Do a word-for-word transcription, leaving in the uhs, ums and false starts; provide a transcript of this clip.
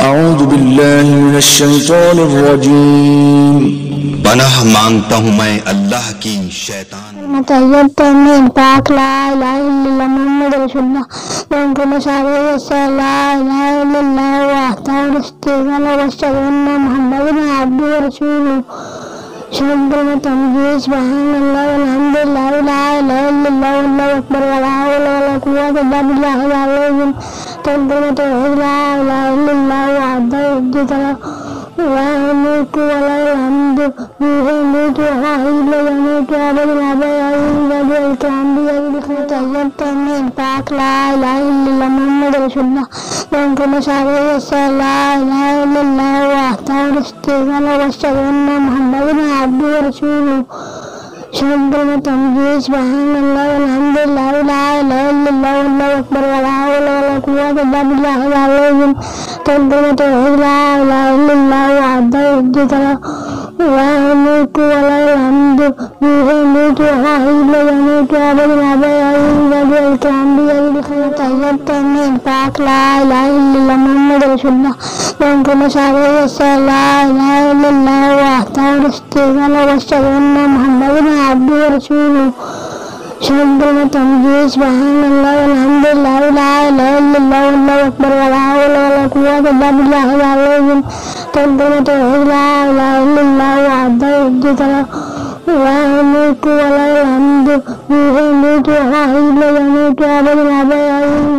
اعوذ باللہ من الشیطان الرجیم پناہ مانگتا ہوں میں اللہ کی شیطان طیب تمین پاک لا الہ الا اللہ محمد رسول اللہ من كل شر يسأل لا إله إلا الله وحده لا شريك له وأشهد أن محمدا عبده ورسوله شهد المتمجيد سبحان الله والحمد لله ولا إله إلا الله والله أكبر ولا حول ولا قوة إلا بالله العلي العظيم تقدم توحيد لا إله إلا الله وحده لا شريك له له الملك وله الحمد يميت ويحيي ويميت أبدا الآباء والإكرام بيده طيب تمين پاک لا إله إلا الله محمد رسول الله من كل شر يسأل لا إله إلا الله وحده لا شريك له وأشهد أن محمدا عبده ورسوله شهد المتمجيد سبحان الله والحمد لله ولا إله إلا الله والله أكبر ولا حول ولا قوة إلا بالله العلي العظيم تقدم توحيد لا إله إلا الله وحده لا شريك له له الملك وله الحمد يميت ويحيي ويميت أبدا الآباء والإكرام بيده طيب تمين پاک لا إله إلا الله محمد رسول الله من كل شر يسأل لا إله إلا الله وحده لا شريك له وأشهد أن محمدا عبده ورسوله شهد المتمجيد سبحان الله والحمد لله ولا إله إلا الله والله أكبر ولا حول ولا قوة إلا بالله العلي العظيم تقدم توحيد لا إله إلا الله وحده لا شريك له له الملك وله الحمد يميت ويحيي ويميت أبدا الآباء